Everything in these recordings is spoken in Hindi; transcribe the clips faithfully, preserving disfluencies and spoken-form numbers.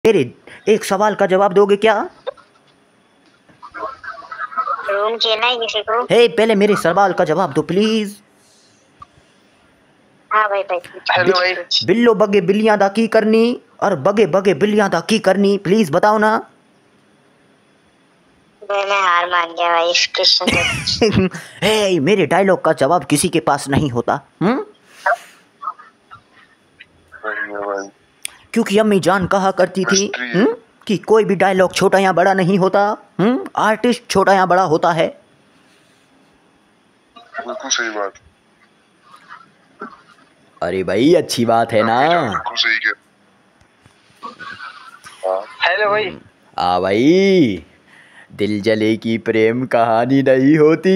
मेरे एक सवाल का जवाब दोगे क्या? रूम खेलना है किसी को? हे पहले मेरे सवाल का जवाब दो प्लीज। हाँ भाई भाई। हेलो भाई। बिल्लो बगे बिल्लियां दा की करनी और बगे बगे बिल्लियां दा की करनी, प्लीज बताओ ना। मैंने हार मान गया भाई इस क्वेश्चन। हे मेरे डायलॉग का जवाब किसी के पास नहीं होता। हम्म क्योंकि अम्मी जान कहा करती थी हम्म कि कोई भी डायलॉग छोटा या बड़ा नहीं होता। हम्म आर्टिस्ट छोटा या बड़ा होता है। बिल्कुल सही बात। अरे भाई अच्छी बात है ना। बिल्कुल सही कह। हेलो भाई। आ भाई, दिल जले की प्रेम कहानी नहीं होती।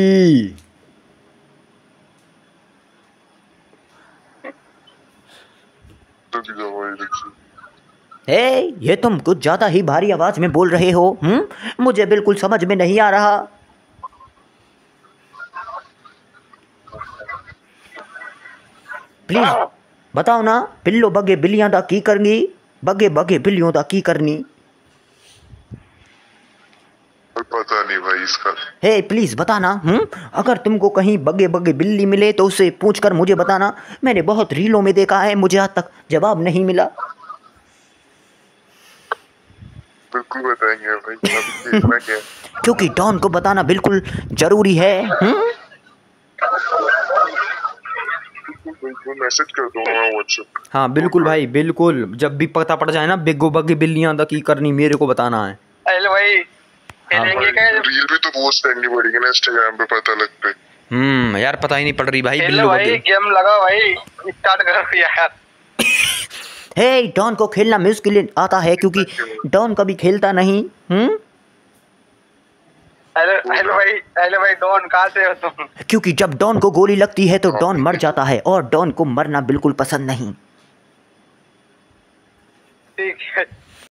हे ये तुम कुछ ज्यादा ही भारी आवाज में बोल रहे हो। हम्म मुझे बिल्कुल समझ में नहीं आ रहा। प्लीज बताओ ना। बिल्लो बगे बिल्लियां दा की करनी, बगे बगे बिल्लियों दा की करनी। पता नहीं भाई इसका। हे प्लीज बताना। हम्म अगर तुमको कहीं बगे बगे बिल्ली मिले तो उससे पूछकर मुझे बताना। मैंने बहुत रीलों में देखा है, मुझे आज तक जवाब नहीं मिला। बिल्कुल बताएंगे भाई। देखना क्या? क्योंकि डॉन को बताना बिल्कुल जरूरी है। हम्म मैसेज कर दूंगा व्हाट्सएप। हाँ बिल्कुल भाई बिल्कुल, जब भी पता पड़ जाए ना बिग्गो बग्गी बिल्लियां दा की करनी मेरे को बताना है। हेलो भाई। खेलेंगे क्या? रील भी तो पोस्ट करनी पड़ेगी ना इंस्टाग्राम पे पता लगता है। हम्म यार पता ही नहीं पड़ रही भाई। हेलो भाई गेम लगा भाई स्टार्ट करो यार। हे डॉन को खेलना मुश्किल आता है क्योंकि डॉन कभी खेलता नहीं। हम्म हेलो हेलो भाई। हेलो भाई डॉन कहाँ से हो तुम? क्योंकि जब डॉन को गोली लगती है तो डॉन मर जाता है और डॉन को मरना बिल्कुल पसंद नहीं। ठीक है।